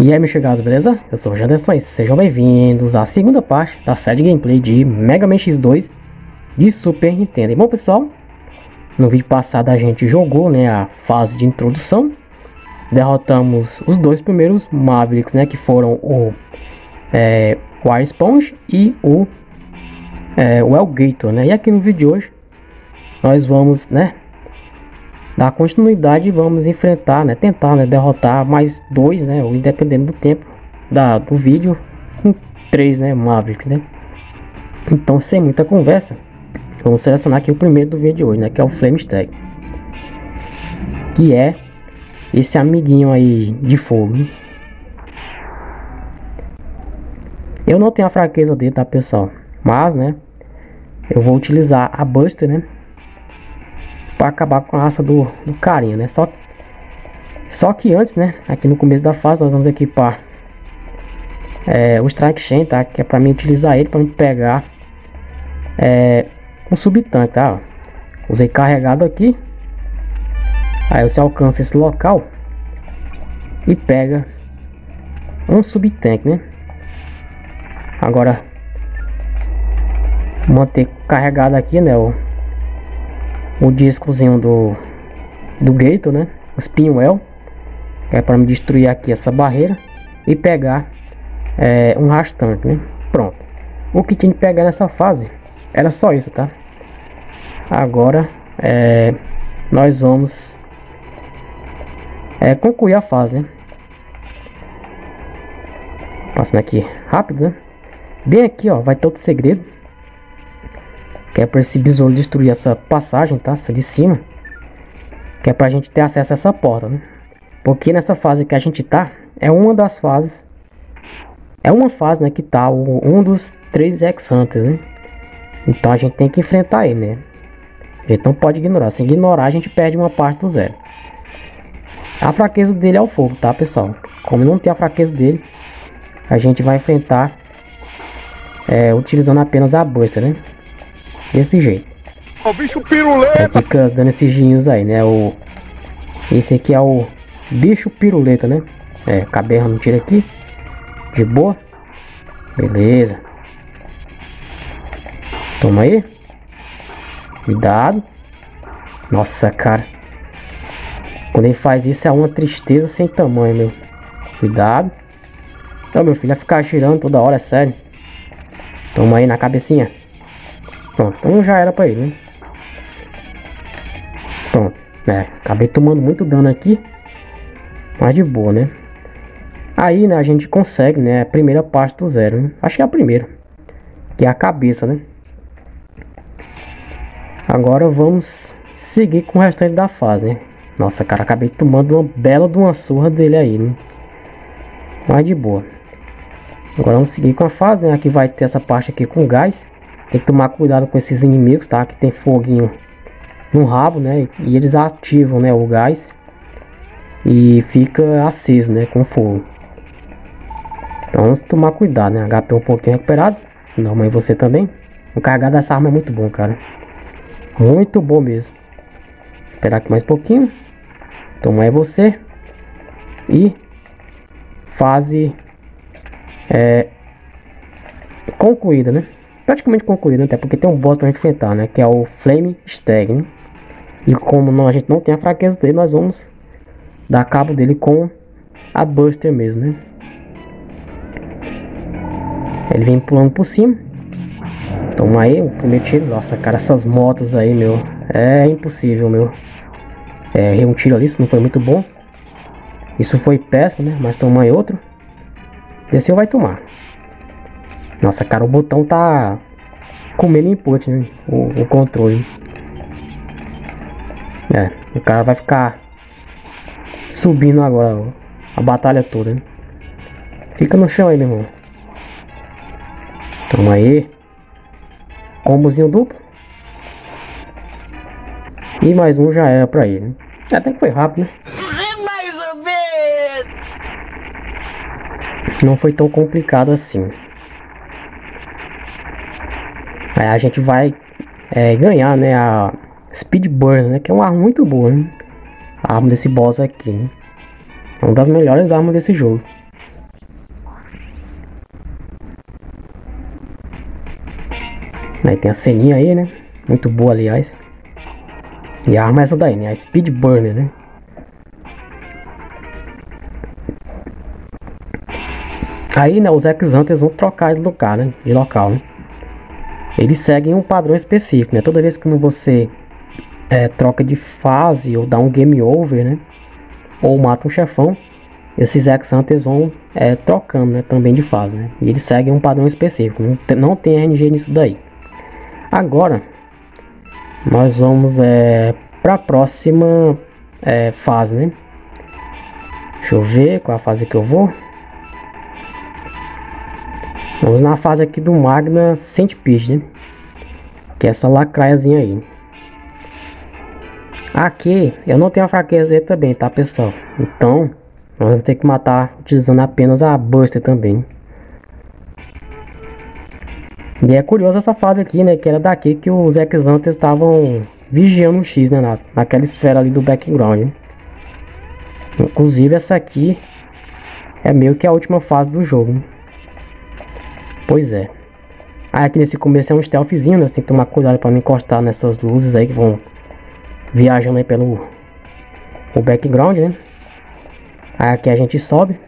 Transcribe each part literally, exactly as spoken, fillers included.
E aí, meus chegados, beleza? Eu sou o Janderson e sejam bem-vindos à segunda parte da série de gameplay de Mega Man X dois de Super Nintendo. E bom, pessoal, no vídeo passado a gente jogou, né, a fase de introdução. Derrotamos os dois primeiros Mavericks, né, que foram o é, Wire Sponge e o, é, o Alligator, né. E aqui no vídeo de hoje nós vamos, né, dar continuidade e vamos enfrentar, né, tentar, né, derrotar mais dois, né, ou independente do tempo da, do vídeo, com três, né, Mavericks, né. Então, sem muita conversa, vamos selecionar aqui o primeiro do vídeo de hoje, né, que é o Flame Stag, que é esse amiguinho aí de fogo, né? Eu não tenho a fraqueza dele, tá, pessoal, mas, né, eu vou utilizar a Buster, né, para acabar com a raça do, do carinha, né? Só, só que antes, né? Aqui no começo da fase nós vamos equipar é, o Strike Chain, tá? Que é para mim utilizar ele para me pegar é, um subtanque, tá? Usei carregado aqui. Aí você alcança esse local e pega um subtanque, né? Agora manter carregado aqui, né? O, o discozinho do do Gator, né, o Spinwell, que é para me destruir aqui essa barreira e pegar é, um Rastank, né. Pronto, o que tinha que pegar nessa fase era só isso, tá? Agora é, nós vamos é, concluir a fase, né? Passando aqui rápido, né? Bem aqui, ó, vai ter outro segredo, que é para esse besouro destruir essa passagem, tá? Essa de cima. Que é pra gente ter acesso a essa porta, né? Porque nessa fase que a gente tá, é uma das fases. É uma fase, né? Que tá o, um dos três X-Hunters, né? Então a gente tem que enfrentar ele, né? A gente não pode ignorar. Se ignorar, a gente perde uma parte do zero. A fraqueza dele é o fogo, tá, pessoal? Como não tem a fraqueza dele, a gente vai enfrentar é, utilizando apenas a Buster, né? Desse jeito. O bicho piruleta. Aí fica dando esses ginhos aí, né? O... Esse aqui é o bicho piruleta, né? É, caberra não tira aqui. De boa. Beleza. Toma aí. Cuidado. Nossa, cara. Quando ele faz isso é uma tristeza sem tamanho, meu. Cuidado. Então, meu filho, vai ficar girando toda hora, é sério. Toma aí na cabecinha. Pronto, então já era pra ele, né? Pronto, é, acabei tomando muito dano aqui, mas de boa, né? Aí, né, a gente consegue, né, a primeira parte do zero, né? Acho que é a primeira, que é a cabeça, né? Agora vamos seguir com o restante da fase, né? Nossa, cara, acabei tomando uma bela de uma surra dele aí, né? Mas de boa. Agora vamos seguir com a fase, né? Aqui vai ter essa parte aqui com gás. Tem que tomar cuidado com esses inimigos, tá? Que tem foguinho no rabo, né? E eles ativam, né, o gás e fica aceso, né, com fogo. Então vamos tomar cuidado, né? H P um pouquinho recuperado. Não, mas você também. O carregar dessa arma é muito bom, cara. Muito bom mesmo. Esperar aqui mais um pouquinho. Toma aí você. E fase é, concluída, né? Praticamente concluído, até porque tem um boss pra gente enfrentar, né? Que é o Flame Stag, né? E como não, a gente não tem a fraqueza dele, nós vamos dar cabo dele com a Buster mesmo, né? Ele vem pulando por cima. Toma aí o primeiro tiro. Nossa, cara, essas motos aí, meu, é impossível, meu. É, errei um tiro ali, isso não foi muito bom. Isso foi péssimo, né? Mas toma aí outro. Desceu, vai tomar. Nossa, cara, o botão tá comendo input, né? O, o controle. É, o cara vai ficar subindo agora ó, a batalha toda, né? Fica no chão aí, meu irmão. Toma aí. Combozinho duplo. E mais um já era pra ele, né? Até que foi rápido, né? Mais ou menos. Não foi tão complicado assim. Aí a gente vai é, ganhar, né, a Speed Burst, né, que é uma arma muito boa, né? A arma desse boss aqui, né? É uma das melhores armas desse jogo. Aí tem a ceninha aí, né? Muito boa, aliás. E a arma é essa daí, né? A Speed Burner, né? Aí, né, os X-Hunters vão trocar de lugar, né? De local, né? Eles seguem um padrão específico, né? Toda vez que você é, troca de fase ou dá um game over, né? Ou mata um chefão, esses X-Hunters vão é, trocando, né? Também de fase, né? E eles seguem um padrão específico. Não tem, não tem R N G nisso daí. Agora, nós vamos é, para a próxima é, fase, né? Deixa eu ver qual é a fase que eu vou. Vamos na fase aqui do Magna Centipede, né? Que é essa lacraiazinha aí. Aqui eu não tenho a fraqueza dele também, tá, pessoal? Então nós vamos ter que matar utilizando apenas a Buster também. E é curioso essa fase aqui, né? Que era daqui que os X-Hunters estavam vigiando o X, né? Na, naquela esfera ali do background, né? Inclusive essa aqui é meio que a última fase do jogo, né? Pois é. Aí aqui nesse começo é um stealthzinho, né? Você tem que tomar cuidado para não encostar nessas luzes aí que vão viajando aí pelo o background, né? Aí aqui a gente sobe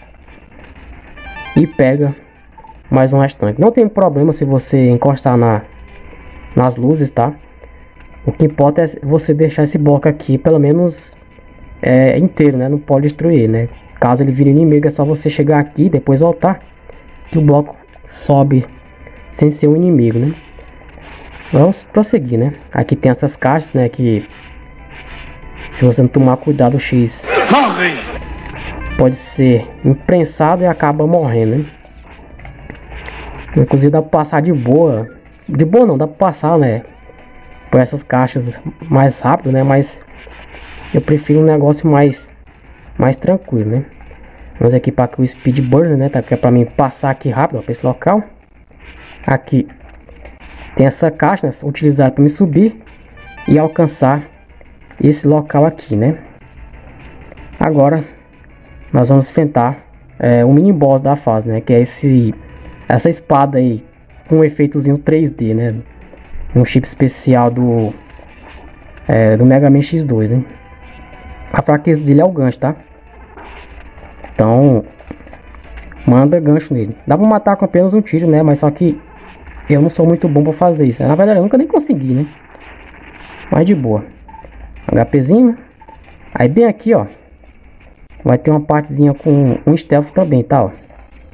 e pega mais um restante. Não tem problema se você encostar na, nas luzes, tá? O que importa é você deixar esse bloco aqui pelo menos é, inteiro, né? Não pode destruir, né? Caso ele vire inimigo, é só você chegar aqui e depois voltar, que o bloco sobe sem ser um inimigo, né? Vamos prosseguir, né? Aqui tem essas caixas, né? Que se você não tomar cuidado, o X pode ser imprensado e acaba morrendo, né? Inclusive dá pra passar de boa. De boa não, dá pra passar, né? Por essas caixas mais rápido, né? Mas eu prefiro um negócio mais mais tranquilo, né? Vamos equipar aqui o Speed Burner, né? Tá, que é pra mim passar aqui rápido para esse local. Aqui tem essa caixa, né? Utilizar para me subir e alcançar esse local aqui, né? Agora nós vamos enfrentar é, o mini boss da fase, né? Que é esse essa espada aí com um efeitozinho três D, né? Um chip especial do é, do Mega Man X dois, né? A fraqueza dele é o gancho, tá? Então manda gancho nele. Dá pra matar com apenas um tiro, né? Mas só que eu não sou muito bom pra fazer isso. Na verdade eu nunca nem consegui, né? Mas de boa. HPzinho. Aí bem aqui, ó, vai ter uma partezinha com um stealth também, tá? Ó.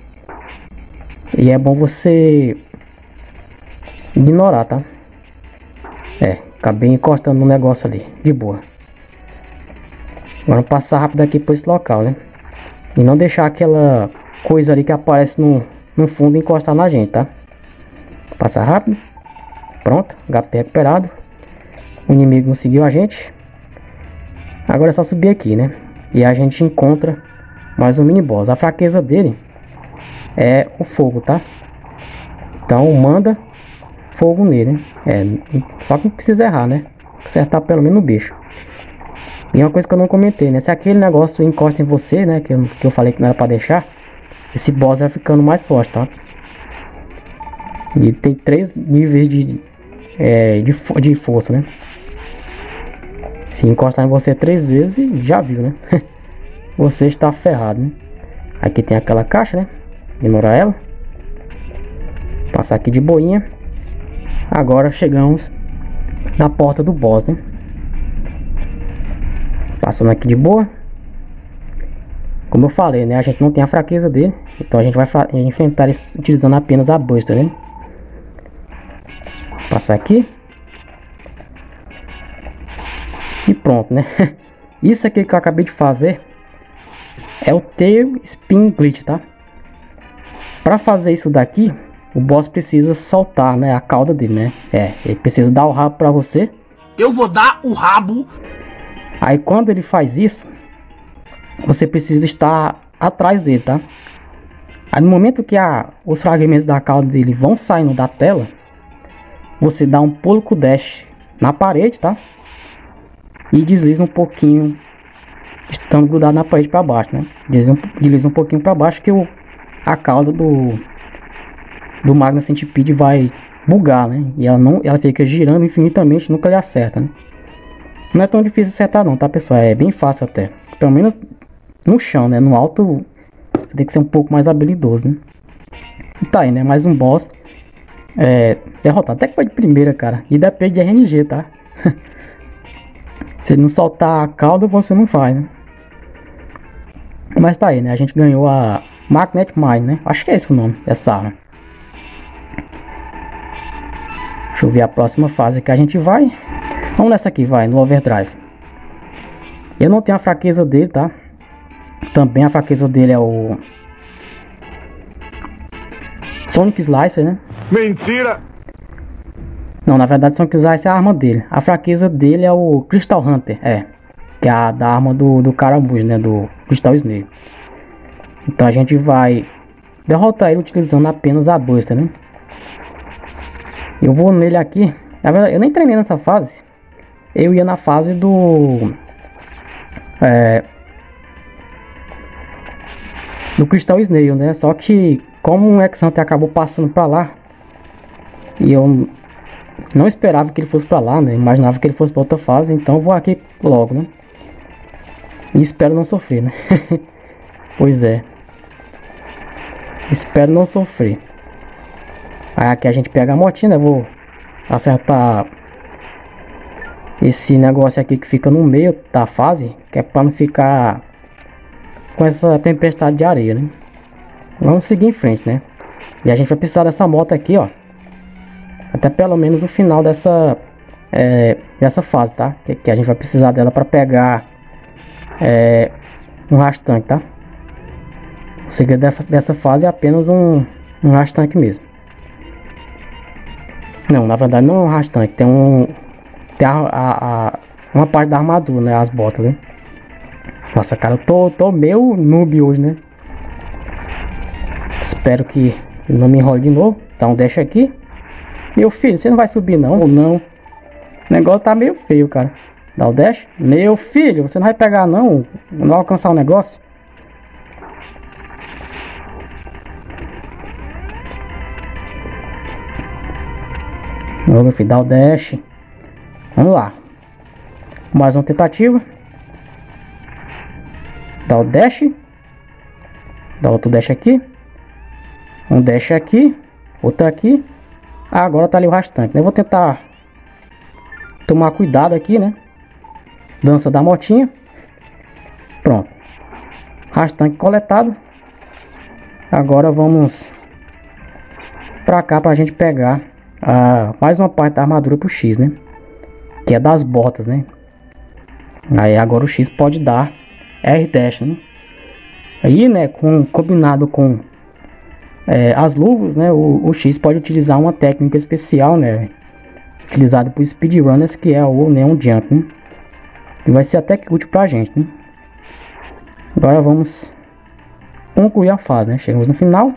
E é bom você ignorar, tá? É, acabei encostando no negócio ali. De boa. Agora passar rápido aqui por esse local, né? E não deixar aquela coisa ali que aparece no, no fundo encostar na gente, tá? Passar rápido. Pronto, H P recuperado. O inimigo não seguiu a gente. Agora é só subir aqui, né? E a gente encontra mais um mini boss. A fraqueza dele é o fogo, tá? Então manda fogo nele, né? É, só que não precisa errar, né? Acertar pelo menos o bicho. E uma coisa que eu não comentei, né? Se aquele negócio encosta em você, né? Que eu, que eu falei que não era pra deixar, esse boss vai ficando mais forte, tá? E tem três níveis de, é, de, de força, né? Se encostar em você três vezes, já viu, né? Você está ferrado, né? Aqui tem aquela caixa, né? Ignorar ela. Passar aqui de boinha. Agora chegamos na porta do boss, né? Passando aqui de boa. Como eu falei, né? A gente não tem a fraqueza dele. Então a gente vai enfrentar isso utilizando apenas a Buster, né? Passar aqui. E pronto, né? Isso aqui que eu acabei de fazer é o Tail Spin Glitch, tá? Para fazer isso daqui, o boss precisa soltar, né, a cauda dele, né? É, ele precisa dar o rabo para você. Eu vou dar o rabo. Aí quando ele faz isso, você precisa estar atrás dele, tá? Aí no momento que a, os fragmentos da cauda dele vão saindo da tela, você dá um pulo com o dash na parede, tá? E desliza um pouquinho, estando grudado na parede para baixo, né? Desliza um, desliza um pouquinho para baixo que o, a cauda do, do Magna Centipede vai bugar, né? E ela não, ela fica girando infinitamente, nunca lhe acerta, né? Não é tão difícil acertar não, tá, pessoal? É bem fácil até. Pelo menos no chão, né? No alto você tem que ser um pouco mais habilidoso, né? E tá aí, né? Mais um boss é, derrotado. Até que foi de primeira, cara. E depende de R N G, tá? Se não soltar a cauda, você não faz, né? Mas tá aí, né? A gente ganhou a Magnet Mine, né? Acho que é esse o nome dessa arma. Deixa eu ver a próxima fase que a gente vai. Vamos nessa aqui, vai, no Overdrive. Eu não tenho a fraqueza dele, tá? Também a fraqueza dele é o Sonic Slicer, né? Mentira! Não, na verdade Sonic Slicer é a arma dele. A fraqueza dele é o Crystal Hunter, é. Que é a da arma do, do Caramujo, né? Do Crystal Snake. Então a gente vai derrotar ele utilizando apenas a Buster, né? Eu vou nele aqui. Na verdade, eu nem treinei nessa fase. Eu ia na fase do... É... do Crystal Snail, né? Só que como o X-Hunter acabou passando pra lá, e eu não esperava que ele fosse pra lá, né? Imaginava que ele fosse pra outra fase, então eu vou aqui logo, né? E espero não sofrer, né? Pois é. Espero não sofrer. Aí aqui a gente pega a motinha, né? Vou acertar esse negócio aqui que fica no meio da fase, que é pra não ficar com essa tempestade de areia, né? Vamos seguir em frente, né? E a gente vai precisar dessa moto aqui, ó. Até pelo menos o final dessa é, dessa fase, tá? Que, que a gente vai precisar dela para pegar é, um rastanque, tá? O segredo dessa, dessa fase é apenas um, um rastanque mesmo. Não, na verdade não é um rastanque. Tem um... Tem a, a, a, uma parte da armadura, né? As botas, né? Nossa, cara, eu tô, tô meio noob hoje, né? Espero que não me enrole de novo. Dá um dash aqui. Meu filho, você não vai subir não, ou não? O negócio tá meio feio, cara. Dá o dash. Meu filho, você não vai pegar não. Não vai alcançar o negócio. Ô, meu filho, dá o dash. Vamos lá. Mais uma tentativa. Dá o dash. Dá outro dash aqui. Um dash aqui. Outro aqui. Ah, agora tá ali o rastante, né? Eu vou tentar tomar cuidado aqui, né? Dança da motinha. Pronto. Rastante coletado. Agora vamos pra cá pra gente pegar a, mais uma parte da armadura pro X, né? Que é das botas, né? Aí agora o X pode dar R dash, né? Aí, né, com, combinado com é, as luvas, né, o, o X pode utilizar uma técnica especial, né, utilizada por speedrunners, que é o Neon Jump, né? E vai ser até que útil pra gente, né? Agora vamos concluir a fase, né? Chegamos no final.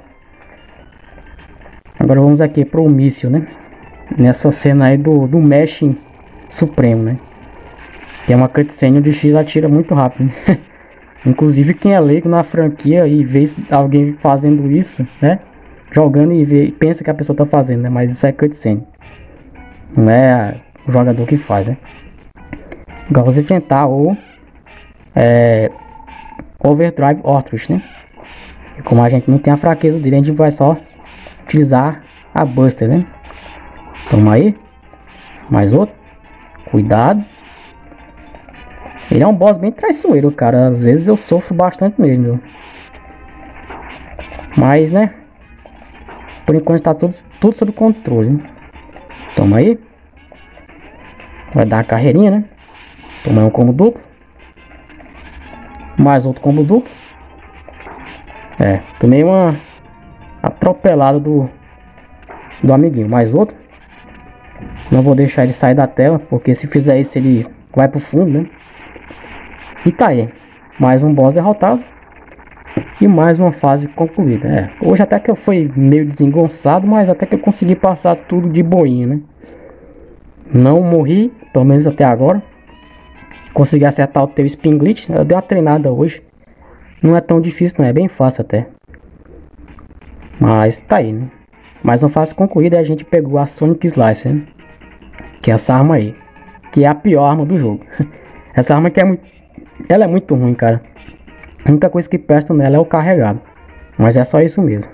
Agora vamos aqui pro míssil, né? Nessa cena aí do, do Mesh Supremo, né? Que é uma cutscene onde o X atira muito rápido, né? Inclusive quem é leigo na franquia e vê alguém fazendo isso, né? Jogando e vê, pensa que a pessoa tá fazendo, né? Mas isso é cutscene. Não é o jogador que faz, né? Agora vamos enfrentar o é, Overdrive Orthrus, né? E como a gente não tem a fraqueza dele, a gente vai só utilizar a Buster, né? Toma aí. Mais outro. Cuidado. Ele é um boss bem traiçoeiro, cara. Às vezes eu sofro bastante nele, meu. Mas, né? Por enquanto tá tudo, tudo sob controle, né? Toma aí. Vai dar uma carreirinha, né? Toma um combo duplo. Mais outro combo duplo. É, tomei uma atropelada do, do amiguinho. Mais outro. Não vou deixar ele sair da tela, porque se fizer isso ele vai pro fundo, né? E tá aí, mais um boss derrotado e mais uma fase concluída. É, hoje até que eu fui meio desengonçado, mas até que eu consegui passar tudo de boinha, né? Não morri, pelo menos até agora. Consegui acertar o teu Spin Glitch. Eu dei uma treinada hoje. Não é tão difícil, não é bem fácil até. Mas tá aí, né? Mais uma fase concluída e a gente pegou a Sonic Slicer, né? Que é essa arma aí. Que é a pior arma do jogo. Essa arma que é muito... Ela é muito ruim, cara. A única coisa que presta nela é o carregado. Mas é só isso mesmo.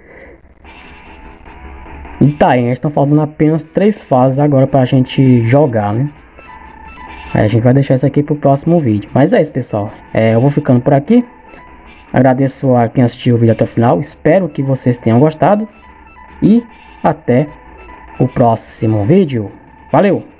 E tá aí, estão faltando apenas três fases agora pra gente jogar, né? Aí a gente vai deixar isso aqui pro próximo vídeo. Mas é isso, pessoal. É, eu vou ficando por aqui. Agradeço a quem assistiu o vídeo até o final. Espero que vocês tenham gostado. E até o próximo vídeo. Valeu!